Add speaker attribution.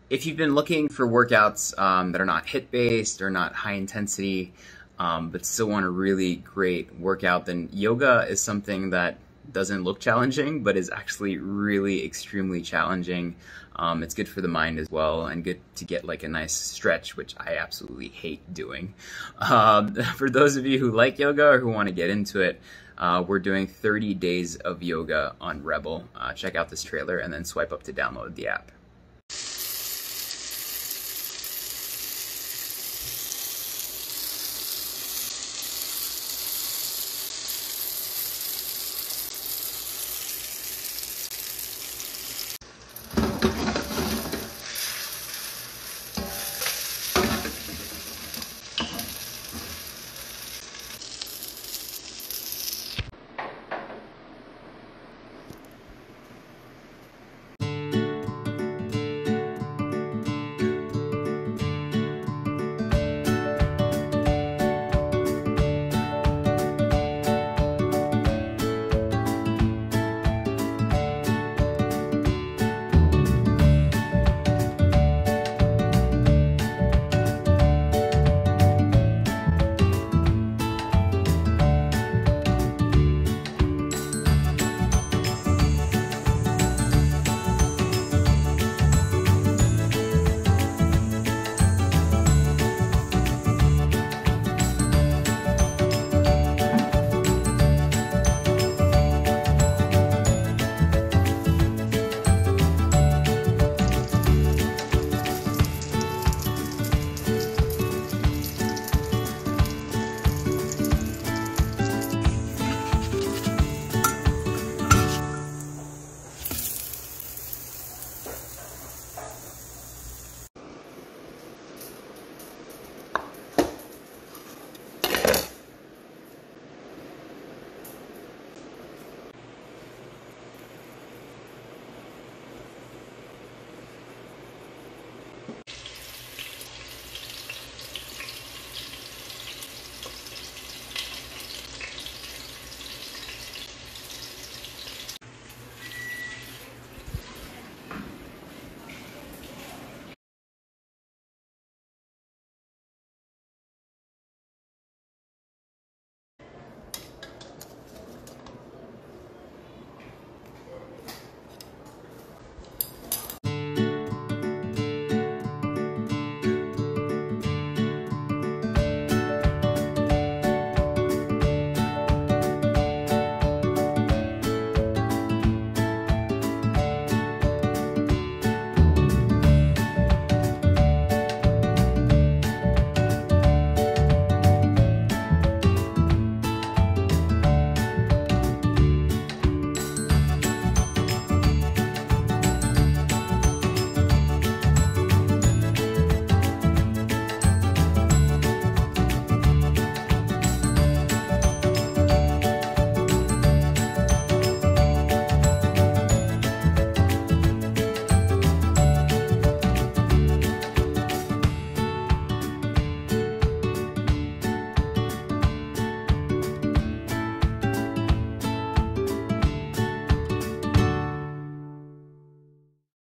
Speaker 1: If you've been looking for workouts that are not HIIT-based or not high intensity, but still want a really great workout, then yoga is something that doesn't look challenging, but is actually really extremely challenging. It's good for the mind as well, and good to get like a nice stretch, which I absolutely hate doing. For those of you who like yoga or who want to get into it, we're doing 30 days of yoga on Rebel. Check out this trailer and then swipe up to download the app.